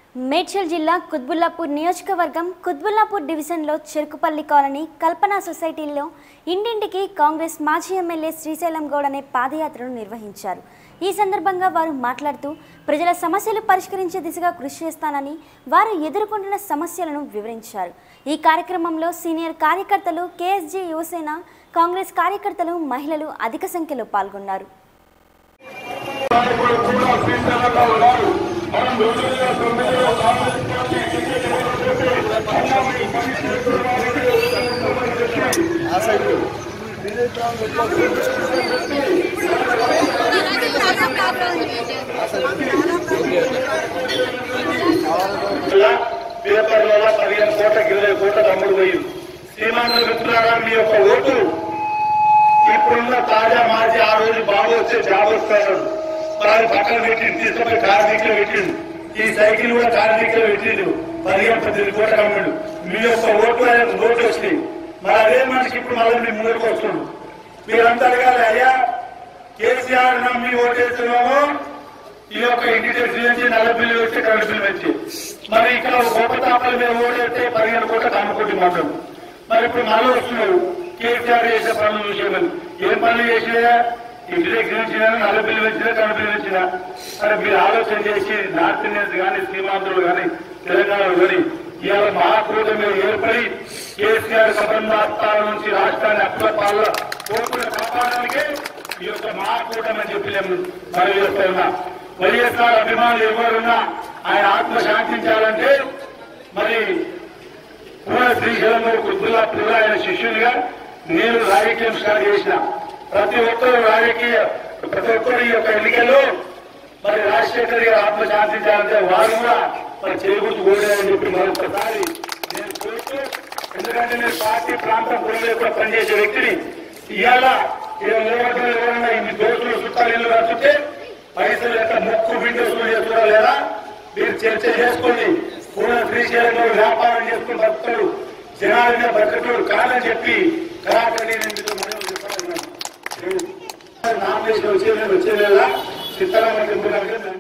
మేడ్చల్ జిల్లా కుత్బుల్లాపూర్ నియోజకవర్గం కుత్బుల్లాపూర్ డివిజన్లో చెరుకుపల్లి కాలనీ కల్పన సొసైటీలో ఇంటింటికి కాంగ్రెస్ మాజీ ఎమ్మెల్యే శ్రీశైలం గౌడ్ అనే పాదయాత్రను నిర్వహించారు. ఈ సందర్భంగా వారు మాట్లాడుతూ ప్రజల సమస్యలు పరిష్కరించే దిశగా కృషి చేస్తానని, వారు ఎదుర్కొంటున్న సమస్యలను వివరించారు. ఈ కార్యక్రమంలో సీనియర్ కార్యకర్తలు, కేఎస్జీ యువసేన, కాంగ్రెస్ కార్యకర్తలు, మహిళలు అధిక సంఖ్యలో పాల్గొన్నారు. పేపర్లలో 15 కోట్ల 20 కోట్ల తమ్ముడు పోయింది. శ్రీమానుల మిత్రులారా, మీ యొక్క ఓటు ఇప్పుడున్న తాజా మాజీ ఆ రోజు బాబు వచ్చే జాబ్ వస్తాడు, మరి పక్కన పెట్టిండు, తీసుకుపోయి కార్మికులు పెట్టిండు. ఈ సైకిల్ కూడా కార్మికులు పెట్టిండు. 15-18 కోట్ల తమ్ముడు మీ యొక్క ఓటు వచ్చింది. మరి అదే మనిషికి ఇప్పుడు మళ్ళీ మీ ముందుకు వస్తుంది. మీరంతా అడగాలి, అయ్యా కేసీఆర్ నమ్మి ఓటేస్తున్నామో ఈ యొక్క ఇంటి టెక్స్ నుంచి 40 బిల్లు వచ్చి 2 బిల్లు వచ్చి, మరి ఇక్కడ గొప్ప తాపలు మీద ఓటేస్తే 15 కోట్ల కమ్ముకుంటే మాత్రం మరి ఇప్పుడు మళ్ళీ వస్తున్నారు. కేసీఆర్ చేసే పనులు చూసేమని ఏం పనులు చేసినా ఇంటి దగ్గర వచ్చినా 40 బిల్లు వచ్చినా 2 బిల్లు వచ్చినా మరి మీరు ఆలోచన చేసి నార్త్ ఇండియన్స్ కానీ, సీమాంధ్రులు కానీ, తెలంగాణలో కానీ ఇవాళ మహాకూటమి ఏర్పడి కేసీఆర్ కబంధాస్తాల నుంచి రాష్ట్రాన్ని అప్పుల కోర్టులు కాపాడడానికే ఈ యొక్క మహాకూటమి అని చెప్పి నేను మనవి చేస్తున్నా. వైఎస్ఆర్ అభిమానులు ఎవరున్నా ఆయన ఆత్మ శాంతించాలంటే మరి పూర్ణ శ్రీశైలం కుత్బుల్లాపూర్ ఆయన శిష్యునిగా నేను రాజకీయం స్టార్ట్ చేసిన. ప్రతి ఒక్కరు ఈ యొక్క ఎన్నికల్లో మరి రాజశేఖర్ గారు ఆత్మ శాంతించాలంటే వారు కూడా మరి చేకూర్చు కోరారని చెప్పి మరొకసారి నేను కోరుతూ, ఎందుకంటే నేను పార్టీ ప్రాంతం పొలిలో కూడా పనిచేసే వ్యక్తిని. ఇవాళ ఎవరైనా ఇన్ని దోషులు చుట్టాలు ఇల్లు రాస్తుంటే పైసలు ఎంత మొక్కు బిడ్డ వసూలు చేస్తున్నారా లేదా మీరు చర్చ చేసుకోండి. పూర్ణ శ్రీశైలంలో వ్యాపారం చేసుకుని బతుకుతాడు, జనాలుగా బతుకుతాడు కాదని చెప్పి కరాకడి నామినేషన్ వచ్చే నెల సిద్ధరామయ్య